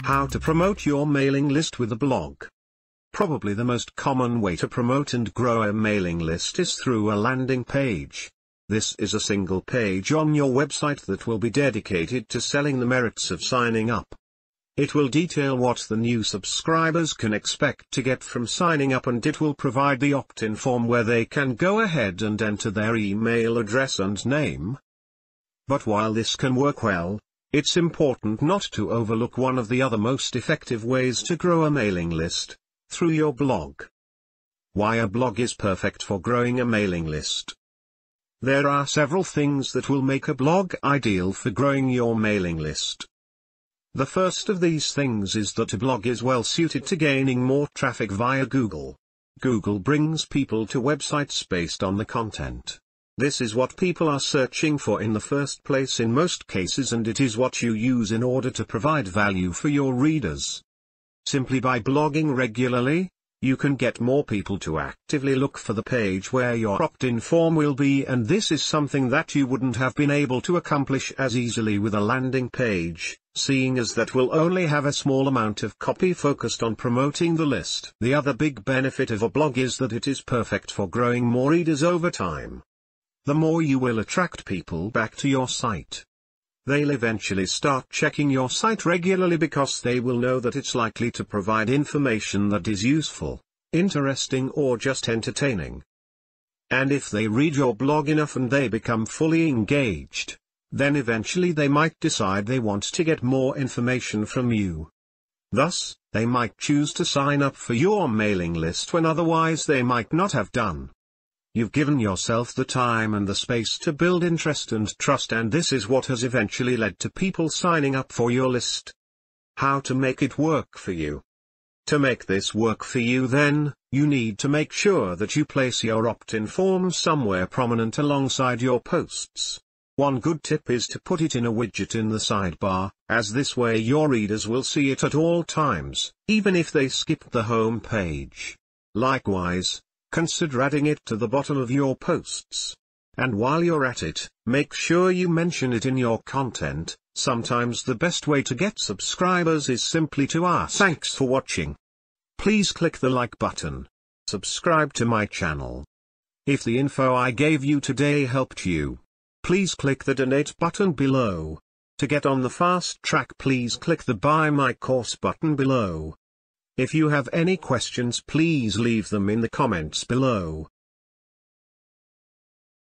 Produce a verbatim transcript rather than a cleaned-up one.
How to promote your mailing list with a blog. Probably the most common way to promote and grow a mailing list is through a landing page. This is a single page on your website that will be dedicated to selling the merits of signing up. It will detail what the new subscribers can expect to get from signing up, and it will provide the opt-in form where they can go ahead and enter their email address and name. But while this can work well, it's important not to overlook one of the other most effective ways to grow a mailing list: through your blog. Why a blog is perfect for growing a mailing list. There are several things that will make a blog ideal for growing your mailing list. The first of these things is that a blog is well suited to gaining more traffic via Google. Google brings people to websites based on the content. This is what people are searching for in the first place in most cases, and it is what you use in order to provide value for your readers. Simply by blogging regularly, you can get more people to actively look for the page where your opt-in form will be, and this is something that you wouldn't have been able to accomplish as easily with a landing page, seeing as that will only have a small amount of copy focused on promoting the list. The other big benefit of a blog is that it is perfect for growing more readers over time. The more you will attract people back to your site. They'll eventually start checking your site regularly because they will know that it's likely to provide information that is useful, interesting, or just entertaining. And if they read your blog enough and they become fully engaged, then eventually they might decide they want to get more information from you. Thus, they might choose to sign up for your mailing list when otherwise they might not have done. You've given yourself the time and the space to build interest and trust, and this is what has eventually led to people signing up for your list. How to make it work for you? To make this work for you, then, you need to make sure that you place your opt-in form somewhere prominent alongside your posts. One good tip is to put it in a widget in the sidebar, as this way your readers will see it at all times, even if they skip the home page. Likewise, consider adding it to the bottom of your posts. And while you're at it, make sure you mention it in your content. Sometimes the best way to get subscribers is simply to ask, "Thanks for watching. Please click the like button. Subscribe to my channel. If the info I gave you today helped you, please click the donate button below. To get on the fast track, please click the buy my course button below. If you have any questions, please leave them in the comments below.